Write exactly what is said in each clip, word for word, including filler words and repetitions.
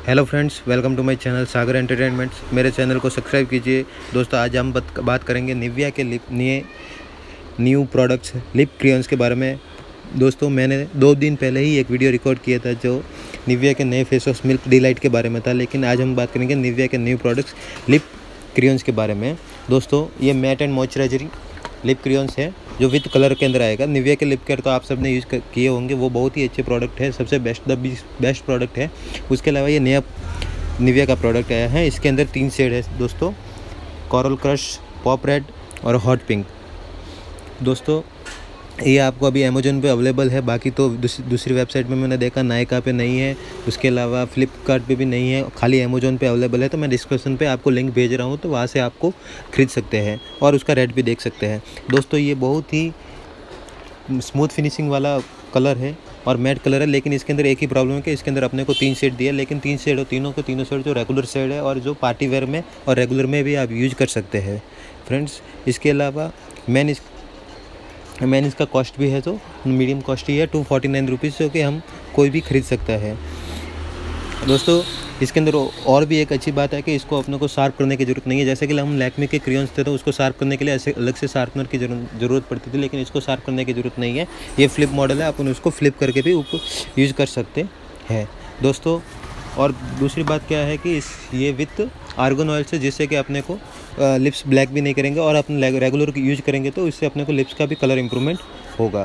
Hello friends, welcome to my channel Sagar entertainments. मेरे channel को subscribe कीजिए। दोस्तों, आज हम बात बात करेंगे निविया के लिप नए न्यू प्रोडक्ट्स लिप क्रेयॉन्स के बारे में। दोस्तों, मैंने दो दिन पहले ही एक वीडियो रिकॉर्ड किया था जो निविया के नए फेस वॉश मिल्क डिलाइट के बारे में था, लेकिन आज हम बात करेंगे निविया के न्यू प्रोडक्ट्स लिप क्रेयॉन्स के बारे में। दोस्तों, ये matte and moisturising lip crayons है जो विद कलर के अंदर आएगा। निविया के लिप केयर तो आप सबने यूज़ किए होंगे, वो बहुत ही अच्छे प्रोडक्ट है, सबसे बेस्ट द बेस्ट प्रोडक्ट है। उसके अलावा ये नया निविया का प्रोडक्ट आया है। इसके अंदर तीन शेड है दोस्तों, कोरल क्रश, पॉप रेड और हॉट पिंक। दोस्तों, ये आपको अभी अमेजोन पे अवेलेबल है, बाकी तो दूसरी दूसरी वेबसाइट में मैंने देखा नायका पे नहीं है, उसके अलावा फ्लिपकार्ट पे भी नहीं है, खाली अमेजोन पे अवेलेबल है। तो मैं डिस्क्रिप्शन पे आपको लिंक भेज रहा हूँ, तो वहाँ से आपको ख़रीद सकते हैं और उसका रेट भी देख सकते हैं। दोस्तों, ये बहुत ही स्मूथ फिनिशिंग वाला कलर है और मैट कलर है, लेकिन इसके अंदर एक ही प्रॉब्लम है कि इसके अंदर अपने को तीन शेड दिया, लेकिन तीन शेड और तीनों के तीनों शेड जो रेगुलर शेड है और जो पार्टी वेयर में और रेगुलर में भी आप यूज कर सकते हैं फ्रेंड्स। इसके अलावा मैंने इस मैंने इसका कॉस्ट भी है, तो मीडियम कॉस्ट ही है, टू फोर्टी नाइन रुपीज़, जो कि हम कोई भी ख़रीद सकता है। दोस्तों, इसके अंदर और भी एक अच्छी बात है कि इसको अपने को शार्प करने की ज़रूरत नहीं है। जैसे कि हम लैक्मे के क्रेयॉन्स थे तो उसको शार्प करने के लिए ऐसे अलग से शार्पनर की ज़रूरत पड़ती थी, लेकिन इसको शार्प करने की ज़रूरत नहीं है। ये फ्लिप मॉडल है, अपन उसको फ्लिप करके भी ऊपर यूज़ कर सकते हैं दोस्तों। और दूसरी बात क्या है कि इस ये विथ आर्गन ऑयल से, जिससे कि अपने को लिप्स ब्लैक भी नहीं करेंगे और अपन रेगुलर यूज करेंगे तो इससे अपने को लिप्स का भी कलर इम्प्रूवमेंट होगा।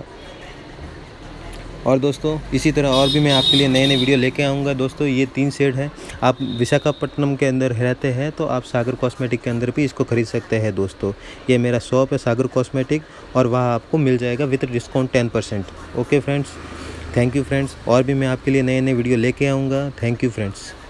और दोस्तों, इसी तरह और भी मैं आपके लिए नए नए वीडियो लेके आऊँगा। दोस्तों, ये तीन शेड है। आप विशाखापट्टनम के अंदर रहते हैं तो आप सागर कॉस्मेटिक के अंदर भी इसको खरीद सकते हैं। दोस्तों, ये मेरा शॉप है सागर कॉस्मेटिक, और वहाँ आपको मिल जाएगा with discount ten percent. Okay friends, thank you friends. और भी मैं आपके लिए नए नए वीडियो लेके आऊँगा। Thank you friends.